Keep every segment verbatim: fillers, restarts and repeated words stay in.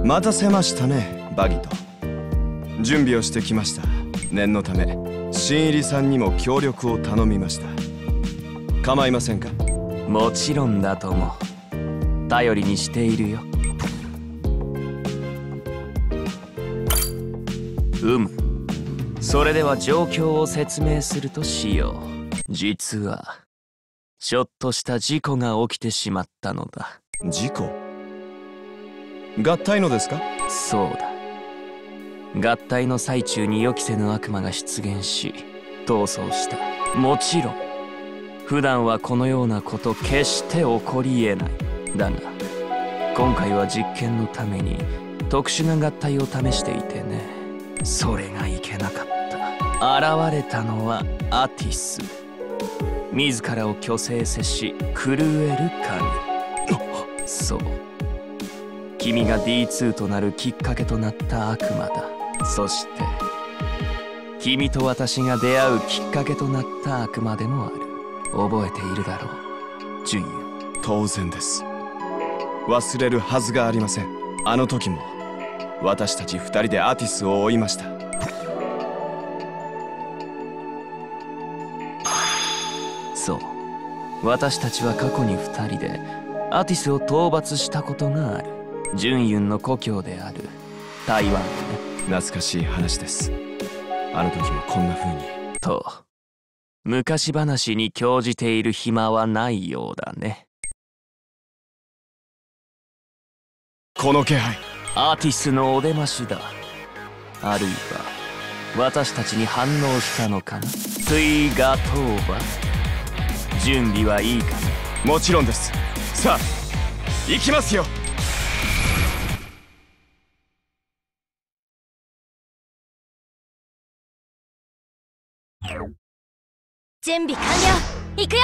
待たせましたね、バギト。準備をしてきました。念のため新入りさんにも協力を頼みました。構いませんか？ もちろんだとも。頼りにしているよ。うむ。それでは状況を説明するとしよう。実はちょっとした事故が起きてしまったのだ。 事故？合体のですか？ そうだ。合体の最中に予期せぬ悪魔が出現し逃走した。もちろん普段はこのようなこと決して起こりえない。だが今回は実験のために特殊な合体を試していてね。それがいけなかった。現れたのはアティス。自らを虚勢せし狂える神。そう、君が ディーツー となるきっかけとなった悪魔だ。そして君と私が出会うきっかけとなった悪魔でもある。覚えているだろう、ジュンユ。 当然です。忘れるはずがありません。あの時も私たち二人でアティスを追いました。 そう、私たちは過去に二人でアティスを討伐したことがある。ジュンユンの故郷である台湾でね。 懐かしい話です。あの時もこんな風に。 と昔話に興じている暇はないようだね。 この気配、 アーティスのお出ましだ。あるいは私たちに反応したのかな。トゥイガトーバ、準備はいいかな？ もちろんです。さあ行きますよ。 準備完了。行くよ。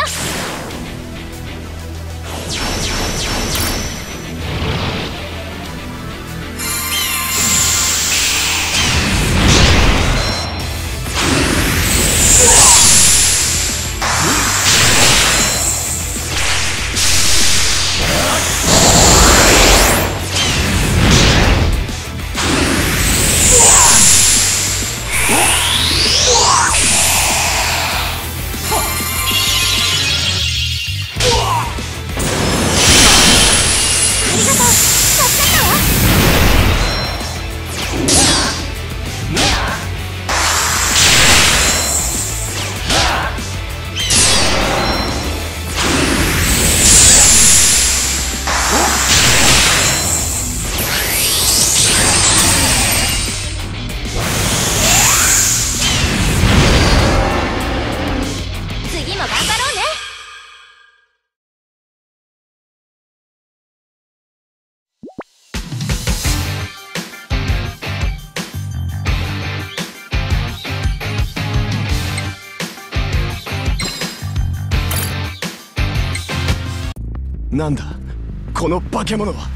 なんだこの化け物は。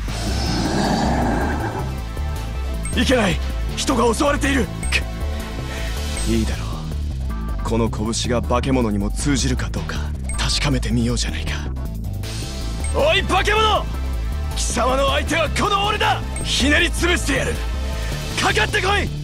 いけない、人が襲われている。いいだろう、この拳が化け物にも通じるかどうか確かめてみようじゃないか。おい化け物、貴様の相手はこの俺だ。ひねり潰してやる。かかってこい。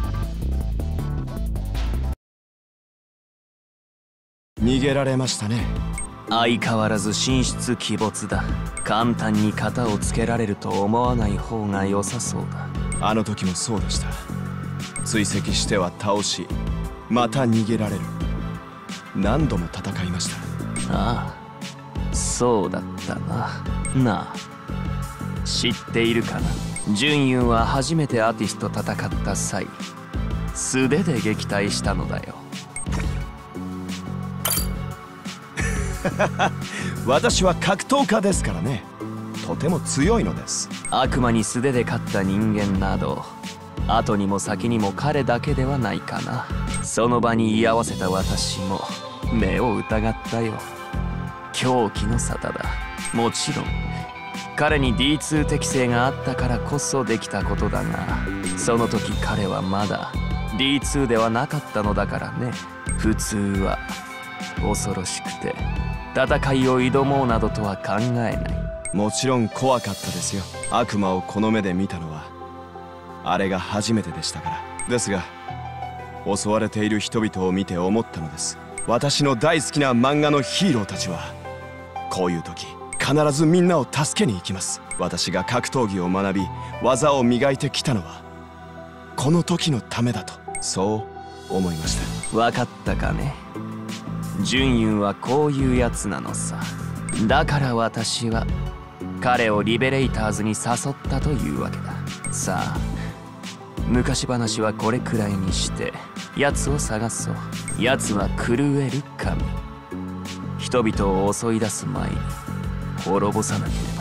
逃げられましたね。 相変わらず神出鬼没だ。簡単に型をつけられると思わない方が良さそうだ。 あの時もそうでした。追跡しては倒し、また逃げられる。何度も戦いました。 ああ、そうだったな。なあ、知っているかな。ジュンユンは初めてアーティスと戦った際、素手で撃退したのだよ。 私は格闘家ですからね。とても強いのです。 悪魔に素手で勝った人間など後にも先にも彼だけではないかな。その場に居合わせた私も目を疑ったよ。狂気の沙汰だ。もちろん彼に ディーツー 適性があったからこそできたことだが、その時彼はまだ ディーツー ではなかったのだからね。普通は恐ろしくて戦いを挑もうなどとは考えない。 もちろん怖かったですよ。 悪魔をこの目で見たのはあれが初めてでしたから。ですが襲われている人々を見て思ったのです。私の大好きな漫画のヒーローたちはこういう時必ずみんなを助けに行きます。私が格闘技を学び技を磨いてきたのはこの時のためだと、そう思いました。 分かったかね。ジュンユンはこういうやつなのさ。だから私は彼をリベレイターズに誘ったというわけだ。さあ昔話はこれくらいにして奴を探そう。奴は狂える神。人々を襲い出す前に滅ぼさなければ。